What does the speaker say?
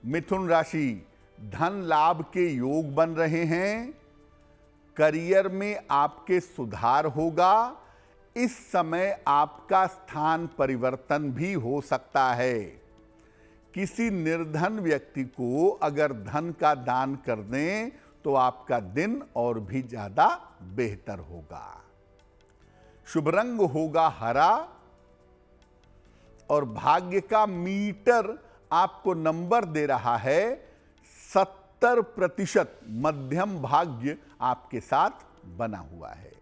मिथुन राशि, धन लाभ के योग बन रहे हैं। करियर में आपके सुधार होगा। इस समय आपका स्थान परिवर्तन भी हो सकता है। किसी निर्धन व्यक्ति को अगर धन का दान कर दें तो आपका दिन और भी ज्यादा बेहतर होगा। शुभ रंग होगा हरा और भाग्य का मीटर आपको नंबर दे रहा है 70%। मध्यम भाग्य आपके साथ बना हुआ है।